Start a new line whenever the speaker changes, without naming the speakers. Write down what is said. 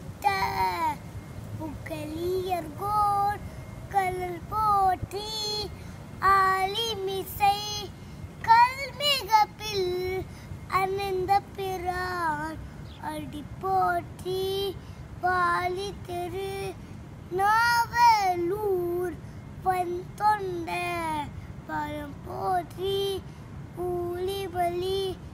பூத்த புகழியர்கோர் கலல் போற்றி ஆலிமிசை கல்மிகப்பில் அனந்த பிரான் அடி போற்றி வாலி தெரு நாவலூர் வந்தொண்ட பரம் போற்றி ஊழிபலி